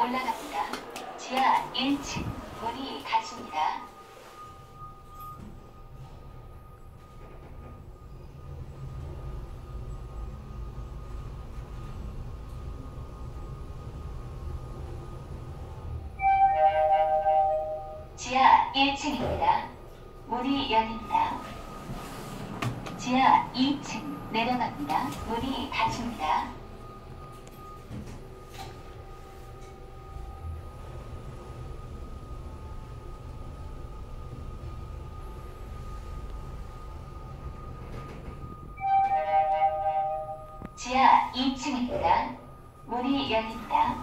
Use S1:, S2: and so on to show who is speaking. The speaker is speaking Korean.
S1: 올라갑니다. 지하 1층 문이 닫힙니다. 지하 1층입니다. 문이 열립니다. 지하 2층 내려갑니다. 문이 닫힙니다. 지하 2층입니다. 문이 열립니다.